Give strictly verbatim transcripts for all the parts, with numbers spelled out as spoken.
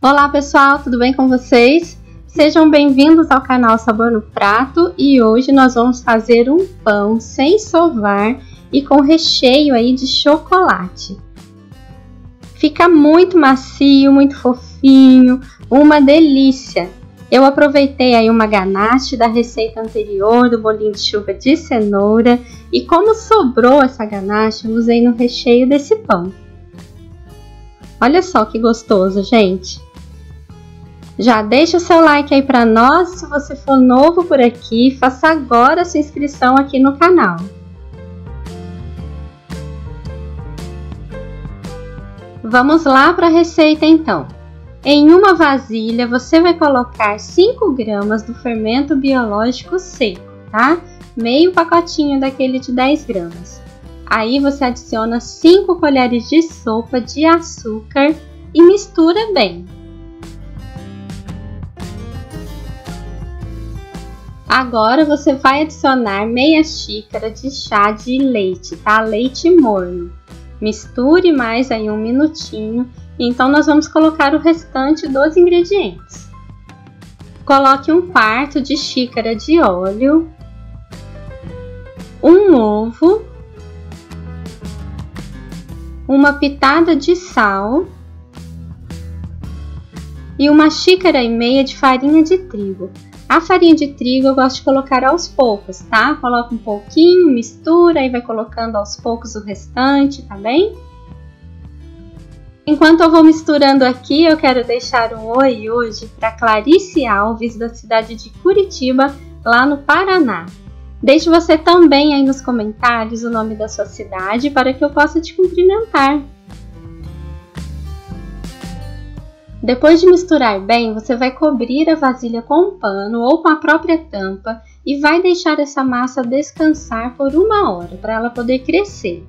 Olá pessoal, tudo bem com vocês? Sejam bem-vindos ao canal Sabor no Prato e hoje nós vamos fazer um pão sem sovar e com recheio aí de chocolate. Fica muito macio, muito fofinho, uma delícia! Eu aproveitei aí uma ganache da receita anterior do bolinho de chuva de cenoura e como sobrou essa ganache, eu usei no recheio desse pão. Olha só que gostoso, gente! Já deixa o seu like aí para nós, se você for novo por aqui, faça agora a sua inscrição aqui no canal. Vamos lá para a receita então. Em uma vasilha você vai colocar cinco gramas do fermento biológico seco, tá? Meio pacotinho daquele de dez gramas. Aí você adiciona cinco colheres de sopa de açúcar e mistura bem. Agora você vai adicionar meia xícara de chá de leite, tá? Leite morno. Misture mais aí um minutinho. Então nós vamos colocar o restante dos ingredientes. Coloque um quarto de xícara de óleo, um ovo, uma pitada de sal e uma xícara e meia de farinha de trigo. A farinha de trigo eu gosto de colocar aos poucos, tá? Coloca um pouquinho, mistura e vai colocando aos poucos o restante, tá bem? Enquanto eu vou misturando aqui, eu quero deixar um oi hoje para Clarice Alves, da cidade de Curitiba, lá no Paraná. Deixe você também aí nos comentários o nome da sua cidade para que eu possa te cumprimentar. Depois de misturar bem, você vai cobrir a vasilha com um pano ou com a própria tampa e vai deixar essa massa descansar por uma hora para ela poder crescer.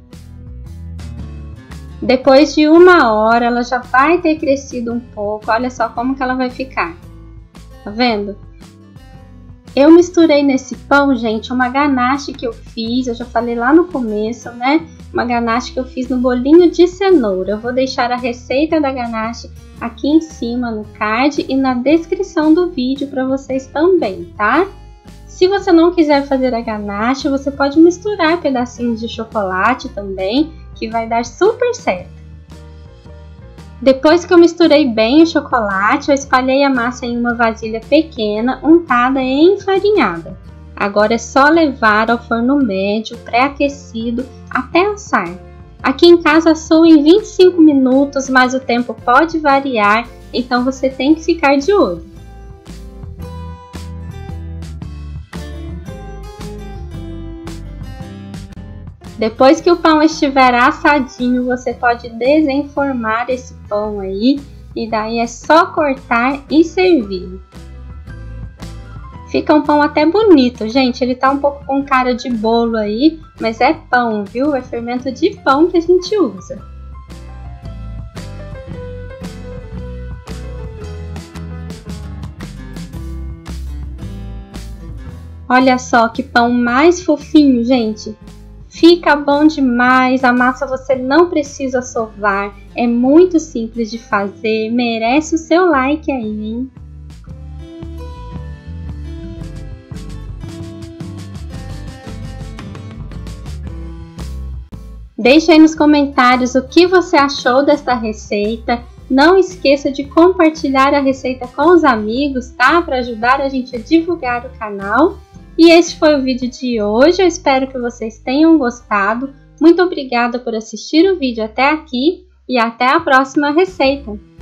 Depois de uma hora, ela já vai ter crescido um pouco. Olha só como que ela vai ficar. Tá vendo? Eu misturei nesse pão, gente, uma ganache que eu fiz. Eu já falei lá no começo, né? Uma ganache que eu fiz no bolinho de cenoura. Eu vou deixar a receita da ganache aqui em cima no card e na descrição do vídeo para vocês também, tá? Se você não quiser fazer a ganache, você pode misturar pedacinhos de chocolate também, que vai dar super certo. Depois que eu misturei bem o chocolate, eu espalhei a massa em uma vasilha pequena, untada e enfarinhada. Agora é só levar ao forno médio, pré-aquecido, até assar. Aqui em casa assou em vinte e cinco minutos, mas o tempo pode variar, então você tem que ficar de olho. Depois que o pão estiver assadinho, você pode desenformar esse pão aí e daí é só cortar e servir. Fica um pão até bonito, gente, ele tá um pouco com cara de bolo aí, mas é pão, viu? É fermento de pão que a gente usa. Olha só que pão mais fofinho, gente! Fica bom demais, a massa você não precisa sovar, é muito simples de fazer, merece o seu like aí, hein? Deixe aí nos comentários o que você achou desta receita. Não esqueça de compartilhar a receita com os amigos, tá? Para ajudar a gente a divulgar o canal. E este foi o vídeo de hoje, eu espero que vocês tenham gostado. Muito obrigada por assistir o vídeo até aqui e até a próxima receita!